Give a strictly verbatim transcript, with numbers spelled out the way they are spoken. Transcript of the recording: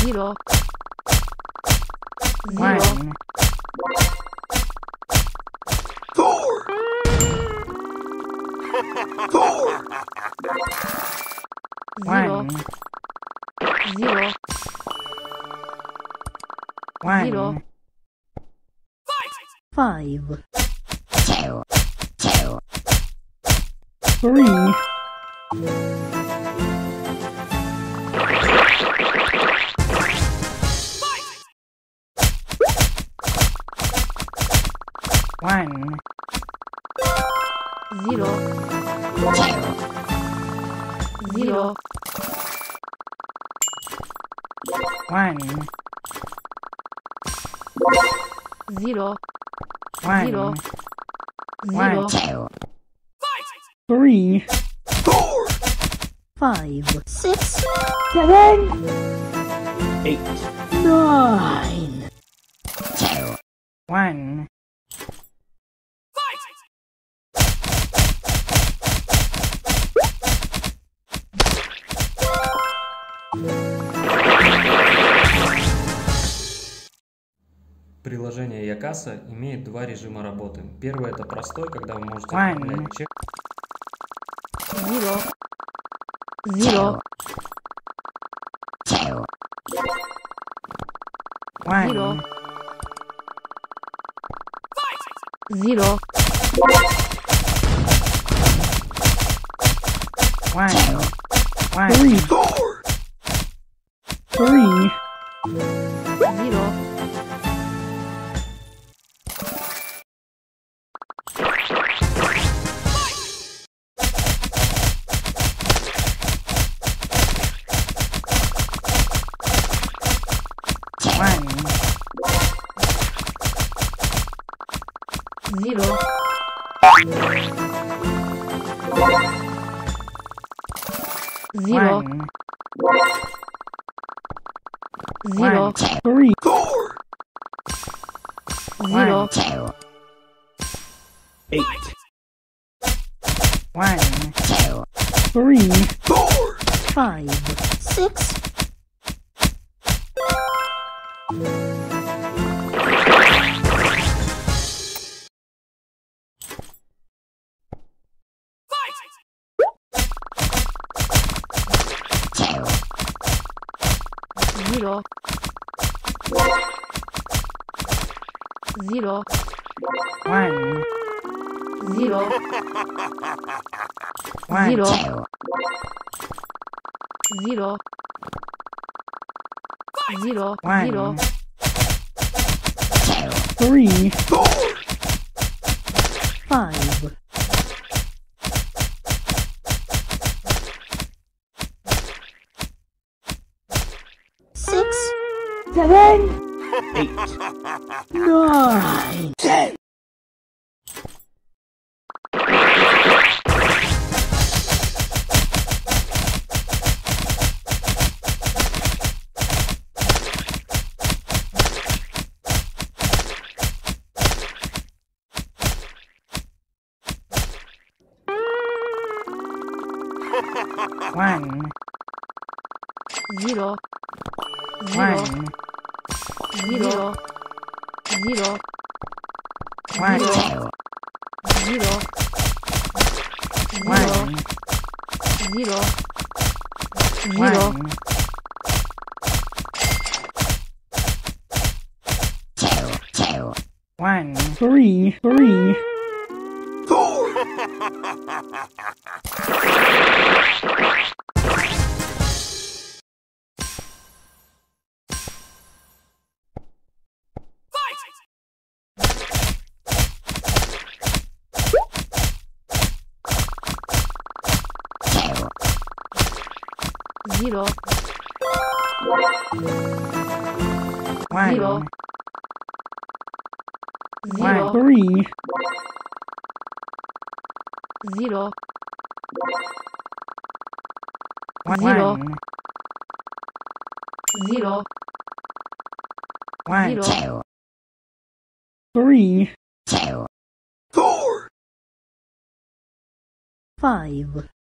zero, zero, one, Four. Four. zero, one, zero, one, zero, five, two, two, three, one, zero, zero, one, zero, one, zero, one, zero, two, three, Four. five, six, seven, Eight. nine, two, one, Приложение Якаса имеет два режима работы. Первый — это простой, когда вы можете One. отправлять чек. zero, zero, two, one, zero, zero, one, one, three, Four. three, zero, one, zero, zero, one, zero, one, two, three, Four. zero, one, two, Eight. one, two, three, Four. five, six, two, zero, zero, one, zero, one, Zero. two, zero, zero, one, zero, two, three, Four. five, six, seven, Eight. nine, Ten. one, zero, zero, one, zero, zero, one, Zero. two, zero, one, zero, zero, one, two, two, one, three, three, Four. two, zero, one, Zero. one, zero, three, zero, one, Zero. one, zero, one, Zero. two, three, two, Four. five,